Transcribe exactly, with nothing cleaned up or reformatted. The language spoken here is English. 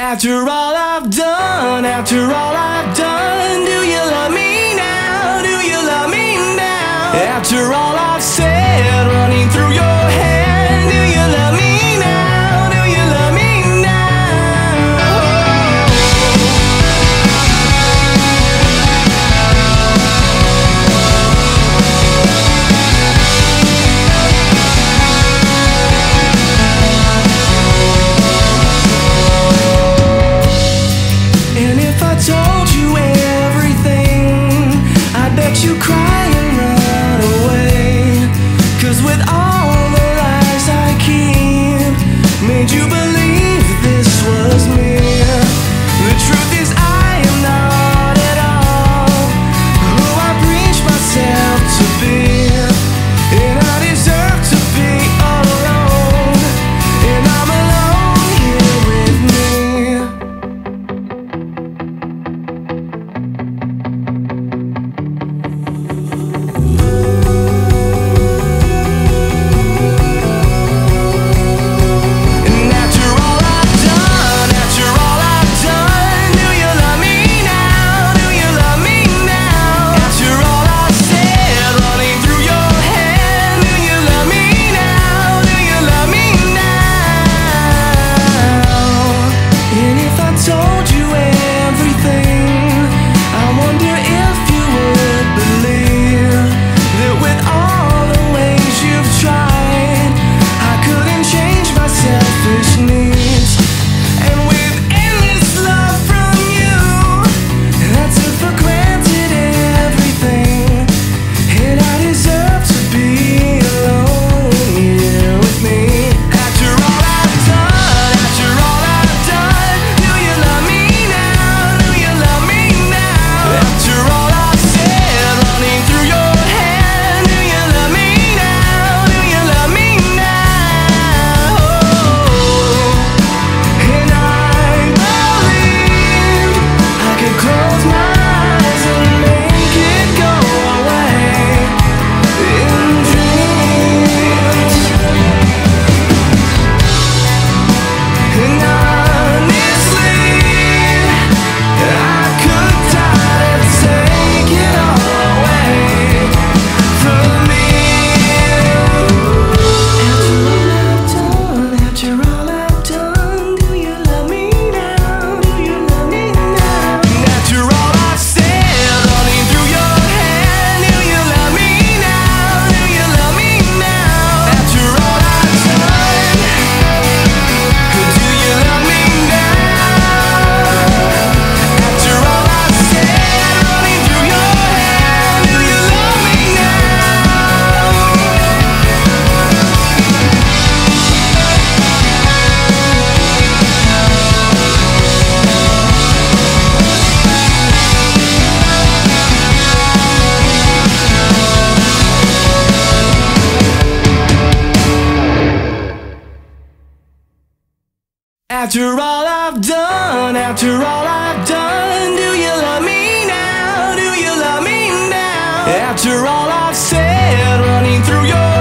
After all I've done, after all I've done, do you love me now? Do you love me now? After all I've said, running through your head, do you love me now? Do you love me told you everything, I bet you cry and run away. Cause with all the lies I keep, made you believe this was me. The truth is I am not at all who I preach myself to be. And I deserve to be alone, and I'm alone here with me. After all I've done, after all I've done, do you love me now? Do you love me now? After all I've said, running through your